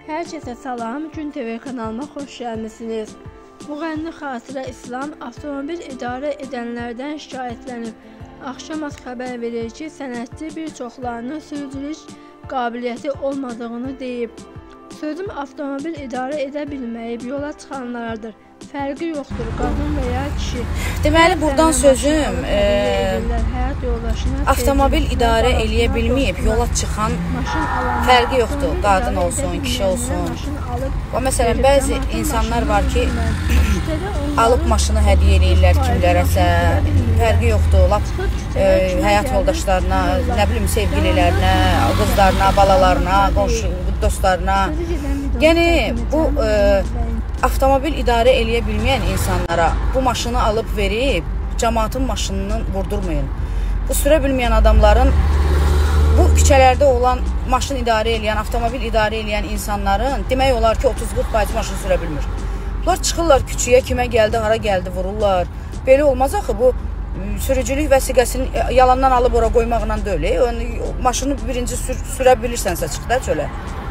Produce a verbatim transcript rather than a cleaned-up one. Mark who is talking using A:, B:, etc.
A: Hər kəsə salam, Gün T V kanalına xoş gəlmisiniz. Müğənni Xatirə İslam avtomobil idarə edənlərdən şikayətlənib. Axşamaz xəbər verir ki, sənətçi bir çoxlarının sürücülük qabiliyyəti olmadığını deyib. Sözüm avtomobil idarə edə bilməyib yola çıxanlardır. Fərqi yoxdur, qadın və ya kişi.
B: Deməli, buradan sözüm e, avtomobil idarə eləyə bilməyib yola çıxan fərqi yoxdur, qadın olsun, kişi olsun. O məsələn, bəzi insanlar var ki, alıb maşını hədiyyə eləyirlər kimlərəsə, fərqi yoxdur, lap e, həyat yoldaşlarına, nə bilim, sevgililərinə, qızlarına, balalarına, qonşu dostlarına. Yəni, bu e, avtomobil idarə eləyə bilməyən insanlara bu maşını alıb verib, cəmaatın maşınını vurdurmayın. Bu sürə bilməyən adamların, bu küçələrdə olan maşın idarə eləyən, avtomobil idarə eləyən insanların demək olar ki, otuz qırx faiz maşın sürə bilmir. Bunlar çıxırlar küçüyə, kimə gəldi, hara gəldi, vururlar. Belə olmaz axı, bu sürücülük vəsiqəsini yalandan alıb ora qoymaqla deyil. Maşını birinci sür sürə bilirsənsə çıx da çölə.